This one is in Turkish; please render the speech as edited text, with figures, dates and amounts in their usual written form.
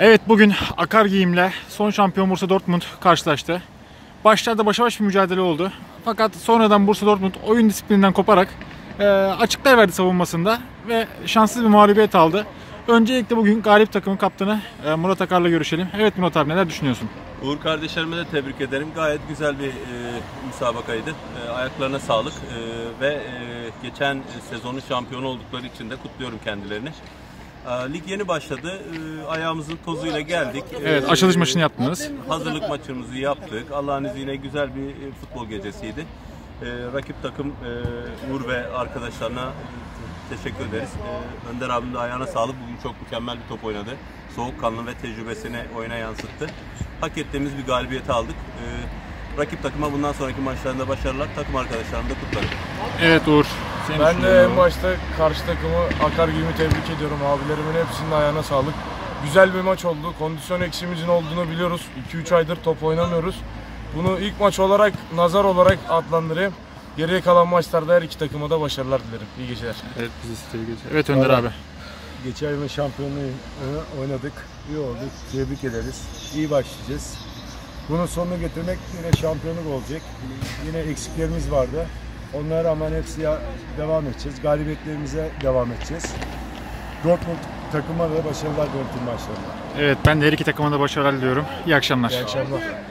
Evet, bugün Akar Giyim'le son şampiyon Borussia Dortmund karşılaştı. Başlarda başa baş bir mücadele oldu. Fakat sonradan Borussia Dortmund oyun disiplininden koparak açıklar verdi savunmasında ve şanssız bir mağlubiyet aldı. Öncelikle bugün galip takımın kaptanı Murat Akar'la görüşelim. Evet Murat abi, neler düşünüyorsun? Uğur kardeşlerime de tebrik ederim. Gayet güzel bir müsabakaydı. Ayaklarına sağlık ve geçen sezonun şampiyonu oldukları için de kutluyorum kendilerini. Lig yeni başladı. Ayağımızın tozuyla geldik. Evet, açılış maçını yaptınız. Hazırlık maçımızı yaptık. Allah'ın izniyle güzel bir futbol gecesiydi. Rakip takım Uğur ve arkadaşlarına teşekkür ederiz. Önder abim de ayağına sağlık. Bugün çok mükemmel bir top oynadı. Soğukkanlı ve tecrübesini oyuna yansıttı. Hak ettiğimiz bir galibiyeti aldık. Rakip takıma bundan sonraki maçlarında başarılar. Takım arkadaşlarımı da kutlarım. Evet Uğur. Ben de en başta karşı takımı Akar Giyim'i tebrik ediyorum. Abilerimin hepsinin ayağına sağlık. Güzel bir maç oldu. Kondisyon eksiğimizin olduğunu biliyoruz. 2-3 aydır top oynamıyoruz. Bunu ilk maç olarak, nazar olarak adlandırayım. Geriye kalan maçlarda her iki takıma da başarılar dilerim. İyi geceler. Evet, biz de tebrik ederiz. Evet Önder abi. Geçen yıl şampiyonluğu oynadık. İyi olduk. Tebrik ederiz. İyi başlayacağız. Bunun sonunu getirmek yine şampiyonluk olacak. Yine eksiklerimiz vardı. Onlara rağmen hepsiye devam edeceğiz. Galibiyetlerimize devam edeceğiz. Dortmund takıma da başarılar diliyorum maçlarında. Evet, ben de her iki takıma da başarılar diliyorum. İyi akşamlar. İyi akşamlar.